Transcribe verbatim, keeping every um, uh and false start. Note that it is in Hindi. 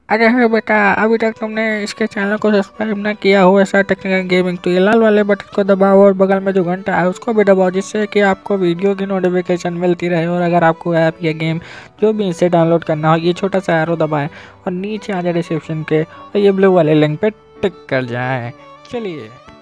अरे है बेटा, अभी तक तुमने इसके चैनल को सब्सक्राइब ना किया हो ऐसा टेक्निकल गेमिंग, तो ये लाल वाले बटन को दबाओ और बगल में जो घंटा है उसको भी दबाओ, जिससे कि आपको वीडियो की नोटिफिकेशन मिलती रहे। और अगर आपको ऐप या गेम जो भी इनसे डाउनलोड करना हो, ये छोटा सा एरो दबाएं और नीचे आ जाए डिस्क्रिप्शन के और ये ब्लू वाले लिंक पे टिक कर जाए। चलिए।